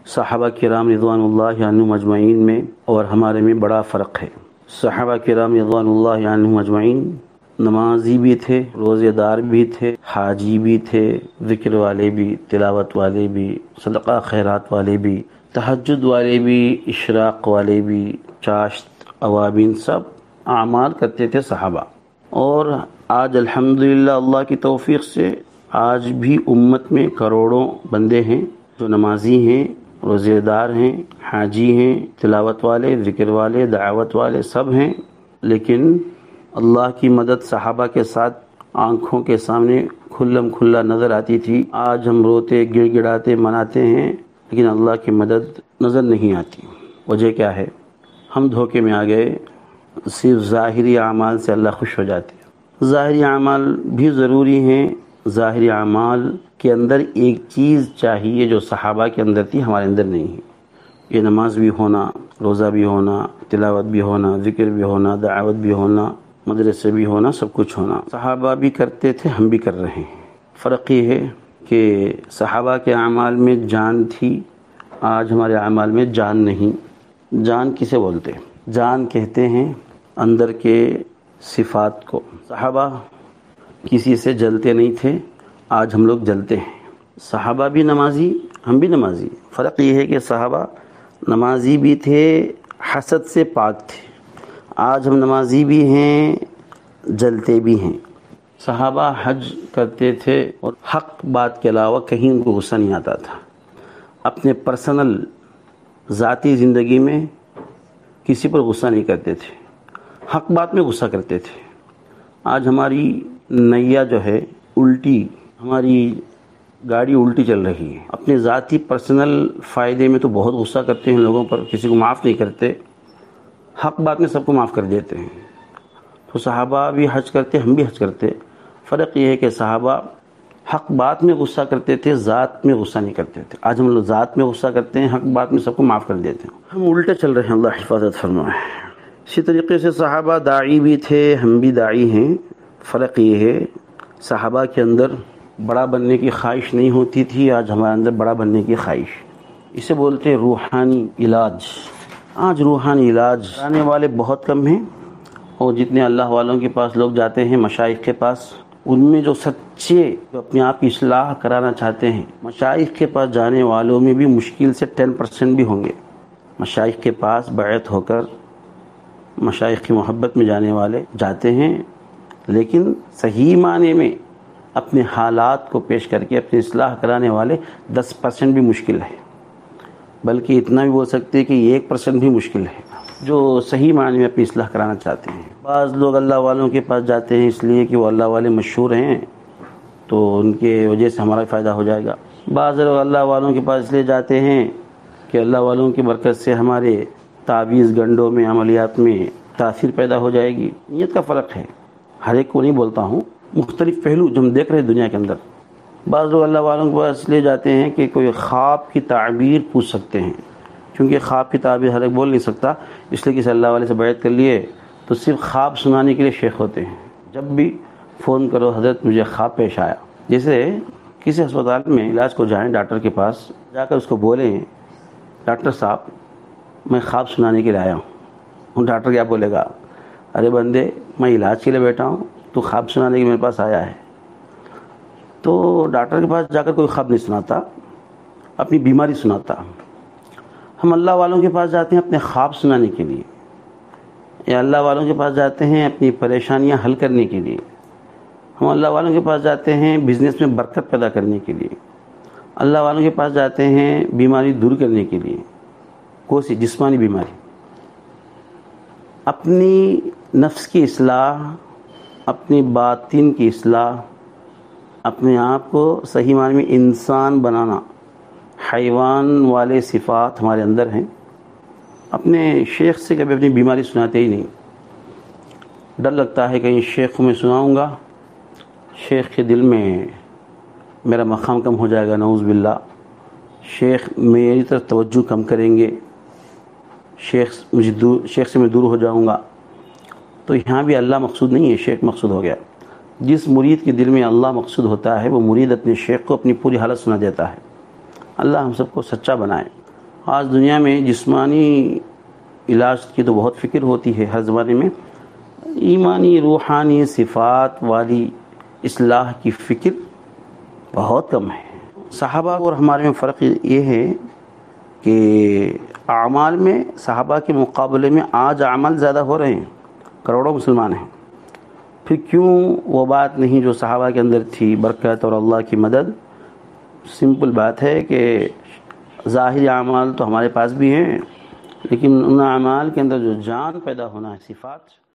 صحابہ کرام رضوان اللہ عنہم اجمعین میں اور ہمارے میں بڑا فرق ہے۔ صحابہ کرام رضوان اللہ عنہم اجمعین نمازی بھی تھے، روزے دار بھی تھے، حاجی بھی تھے، ذکر والے بھی، تلاوت والے بھی، صدقہ خیرات والے بھی، تہجد والے بھی، اشراق والے بھی، چاشت اوابین، سب اعمال کرتے تھے صحابہ۔ اور آج الحمدللہ اللہ کی توفیق سے آج بھی امت میں کروڑوں بندے ہیں جو نمازی ہیں، روزے دار ہیں، حاجی ہیں، تلاوت والے، ذکر والے، دعوت والے سب ہیں، لیکن اللہ کی مدد صحابہ کے ساتھ آنکھوں کے سامنے کھلم کھلا نظر آتی تھی۔ آج ہم روتے گڑ گڑاتے مناتے ہیں لیکن اللہ کی مدد نظر نہیں آتی۔ وجہ کیا ہے؟ ہم دھوکے میں آ گئے، صرف ظاہری اعمال سے اللہ خوش ہو جاتے ہیں۔ ظاہری اعمال بھی ضروری ہیں، ظاہری اعمال کے اندر ایک چیز چاہیے جو صحابہ کے اندر تھی، ہمارے اندر نہیں ہے۔ یہ نماز بھی ہونا، روزہ بھی ہونا، تلاوت بھی ہونا، ذکر بھی ہونا، دعوت بھی ہونا، مدرسے بھی ہونا، سب کچھ ہونا۔ صحابہ بھی کرتے تھے، ہم بھی کر رہے ہیں۔ فرق یہ ہے کہ صحابہ کے اعمال میں جان تھی، آج ہمارے اعمال میں جان نہیں۔ جان کسے بولتے ہیں؟ جان کہتے ہیں اندر کے صفات کو۔ صحابہ کسی سے جلتے نہیں تھے، آج ہم لوگ جلتے ہیں۔ صحابہ بھی نمازی، ہم بھی نمازی۔ فرق یہ ہے کہ صحابہ نمازی بھی تھے، حسد سے پاک تھے۔ آج ہم نمازی بھی ہیں، جلتے بھی ہیں۔ صحابہ حج کرتے تھے اور حق بات کے علاوہ کہیں ان کو غصہ نہیں آتا تھا۔ اپنے پرسنل ذاتی زندگی میں کسی پر غصہ نہیں کرتے تھے، حق بات میں غصہ کرتے تھے۔ آج ہماری نیا جو ہے الٹی، ہماری گاڑی الٹی چل رہی ہے۔ اپنے ذاتی پرسنل فائدے میں تو بہت غصہ کرتے ہیں لوگوں پر، کسی کو معاف نہیں کرتے، حق بات میں سب کو معاف کر دیتے ہیں۔ تو صحابہ بھی حج کرتے، ہم بھی حج کرتے۔ فرق یہ ہے کہ صحابہ حق بات میں غصہ کرتے تھے، ذات میں غصہ نہیں کرتے تھے۔ آج ہم لوگ ذات میں غصہ کرتے ہیں، حق بات میں سب کو معاف کر دیتے ہیں۔ ہم الٹے چل رہے ہیں، اللہ حفاظت فرمائے۔ اسی طریقے سے صحابہ داعی بھی تھے، ہم بھی داعی ہیں۔ فرق یہ ہے صحابہ کے اندر بڑا بننے کی خواہش نہیں ہوتی تھی، آج ہمارے اندر بڑا بننے کی خواہش۔ اسے بولتے ہیں روحانی علاج۔ آج روحانی علاج کرانے والے بہت کم ہیں، اور جتنے اللہ والوں کے پاس لوگ جاتے ہیں، مشائخ کے پاس، ان میں جو سچے جو اپنے آپ کی اصلاح کرانا چاہتے ہیں، مشائخ کے پاس جانے والوں میں بھی مشکل سے 10% بھی ہوں گے۔ مشائخ کے پاس بیعت ہو کر مشائخ کی محبت میں جانے والے جاتے ہیں، لیکن صحیح معنی میں اپنے حالات کو پیش کر کے اپنی اصلاح کرانے والے 10% بھی مشکل ہے، بلکہ اتنا بھی بول سکتے ہیں کہ 1% بھی مشکل ہے جو صحیح معنی میں اپنی اصلاح کرانا چاہتے ہیں۔ بعض لوگ اللہ والوں کے پاس جاتے ہیں اس لیے کہ وہ اللہ والے مشہور ہیں تو ان کے وجہ سے ہمارا فائدہ ہو جائے گا۔ بعض لوگ اللہ والوں کے پاس اس لیے جاتے ہیں کہ اللہ والوں کی برکت سے ہمارے تعویذ گنڈوں میں، عملیات میں تاثیر پیدا ہو جائے گی۔ نیت کا فرق ہے، ہر ایک کو نہیں بولتا ہوں، مختلف پہلو جو ہم دیکھ رہے ہیں دنیا کے اندر۔ بعض لوگ اللہ والوں کے پاس اس لیے جاتے ہیں کہ کوئی خواب کی تعبیر پوچھ سکتے ہیں، کیونکہ خواب کی تعبیر ہر ایک بول نہیں سکتا، اس لیے کسی اللہ والے سے بیعت کر لیے تو صرف خواب سنانے کے لیے شیخ ہوتے ہیں۔ جب بھی فون کرو، حضرت مجھے خواب پیش آیا۔ جیسے کسی ہسپتال میں علاج کو جائیں، ڈاکٹر کے پاس جا کر اس کو بولیں ڈاکٹر صاحب میں خواب سنانے کے لیے آیا ہوں، ڈاکٹر کیا بولے گا؟ ارے بندے، میں علاج کے لیے بیٹھا ہوں، تو خواب سنانے کے میرے پاس آیا ہے؟ تو ڈاکٹر کے پاس جا کر کوئی خواب نہیں سناتا، اپنی بیماری سناتا۔ ہم اللہ والوں کے پاس جاتے ہیں اپنے خواب سنانے کے لیے، یا اللہ والوں کے پاس جاتے ہیں اپنی پریشانیاں حل کرنے کے لیے۔ ہم اللہ والوں کے پاس جاتے ہیں بزنس میں برکت پیدا کرنے کے لیے، اللہ والوں کے پاس جاتے ہیں بیماری دور کرنے کے لیے، کوئی سی جسمانی بیماری۔ اپنی نفس کی اصلاح، اپنی باطن کی اصلاح، اپنے آپ کو صحیح معنی میں انسان بنانا۔ حیوان والے صفات ہمارے اندر ہیں۔ اپنے شیخ سے کبھی اپنی بیماری سناتے ہی نہیں، ڈر لگتا ہے کہیں شیخ کو میں سناؤں گا، شیخ کے دل میں میرا مقام کم ہو جائے گا، نعوذ باللہ، شیخ میری طرف توجہ کم کریں گے، شیخ سے میں دور ہو جاؤں گا۔ تو یہاں بھی اللہ مقصود نہیں ہے، شیخ مقصود ہو گیا۔ جس مرید کے دل میں اللہ مقصود ہوتا ہے وہ مرید اپنے شیخ کو اپنی پوری حالت سنا دیتا ہے۔ اللہ ہم سب کو سچا بنائے۔ آج دنیا میں جسمانی علاج کی تو بہت فکر ہوتی ہے ہر زمانے میں، ایمانی روحانی صفات والی اصلاح کی فکر بہت کم ہے۔ صحابہ اور ہمارے میں فرق یہ ہے کہ اعمال میں صحابہ کے مقابلے میں آج عمل زیادہ ہو رہے ہیں، کروڑوں مسلمان ہیں، پھر کیوں وہ بات نہیں جو صحابہ کے اندر تھی، برکت اور اللہ کی مدد؟ سمپل بات ہے کہ ظاہری اعمال تو ہمارے پاس بھی ہیں، لیکن ان اعمال کے اندر جو جان پیدا ہونا ہے، صفات